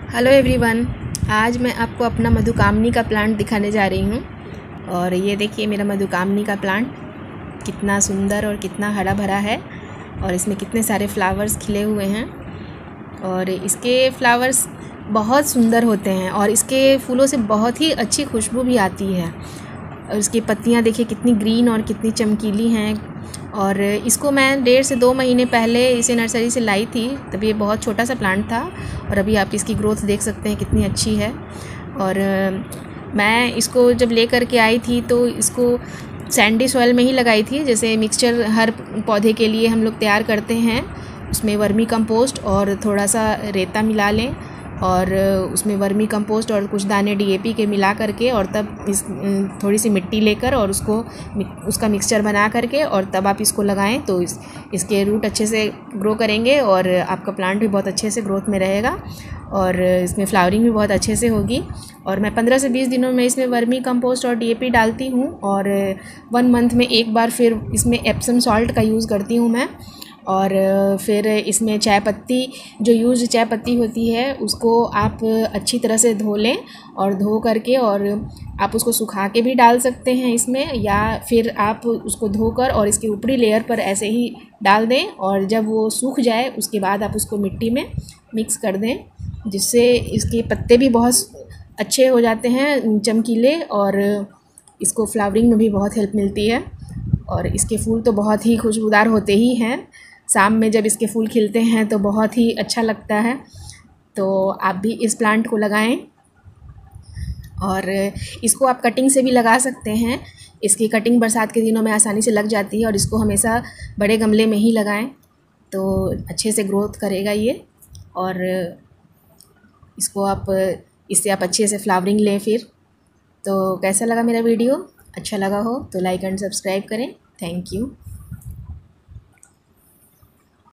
Hello everyone, आज मैं आपको अपना मधुकामनी का प्लांट दिखाने जा रही हूँ। और ये देखिए मेरा मधुकामनी का प्लांट कितना सुंदर और कितना हरा भरा है और इसमें कितने सारे फ्लावर्स खिले हुए हैं और इसके फ्लावर्स बहुत सुंदर होते हैं और इसके फूलों से बहुत ही अच्छी खुशबू भी आती है। और इसकी पत्तियाँ देखिए कितनी ग्रीन और कितनी चमकीली हैं। और इसको मैं 1.5 से 2 महीने पहले इसे नर्सरी से लाई थी, तब ये बहुत छोटा सा प्लांट था और अभी आप इसकी ग्रोथ देख सकते हैं कितनी अच्छी है। और मैं इसको जब ले कर के आई थी तो इसको सैंडी सॉइल में ही लगाई थी। जैसे मिक्सचर हर पौधे के लिए हम लोग तैयार करते हैं, उसमें वर्मी कंपोस्ट और थोड़ा सा रेता मिला लें और उसमें वर्मी कंपोस्ट और कुछ दाने डीएपी के मिला करके और तब इस थोड़ी सी मिट्टी लेकर और उसका मिक्सचर बना करके और तब आप इसको लगाएं तो इसके रूट अच्छे से ग्रो करेंगे और आपका प्लांट भी बहुत अच्छे से ग्रोथ में रहेगा और इसमें फ्लावरिंग भी बहुत अच्छे से होगी। और मैं 15 से 20 दिनों में इसमें वर्मी कंपोस्ट और डीएपी डालती हूँ और 1 मंथ में एक बार फिर इसमें एप्सम सॉल्ट का यूज़ करती हूँ मैं। और फिर इसमें चाय पत्ती, जो यूज़ चाय पत्ती होती है उसको आप अच्छी तरह से धो लें और धो करके और आप उसको सुखा के भी डाल सकते हैं इसमें, या फिर आप उसको धोकर और इसके ऊपरी लेयर पर ऐसे ही डाल दें और जब वो सूख जाए उसके बाद आप उसको मिट्टी में मिक्स कर दें, जिससे इसके पत्ते भी बहुत अच्छे हो जाते हैं, चमकीले, और इसको फ्लावरिंग में भी बहुत हेल्प मिलती है। और इसके फूल तो बहुत ही खुशबूदार होते ही हैं, शाम में जब इसके फूल खिलते हैं तो बहुत ही अच्छा लगता है। तो आप भी इस प्लांट को लगाएं और इसको आप कटिंग से भी लगा सकते हैं। इसकी कटिंग बरसात के दिनों में आसानी से लग जाती है और इसको हमेशा बड़े गमले में ही लगाएं तो अच्छे से ग्रोथ करेगा ये। और इससे आप अच्छे से फ्लावरिंग लें। फिर तो कैसा लगा मेरा वीडियो? अच्छा लगा हो तो लाइक एंड सब्सक्राइब करें। Thank you.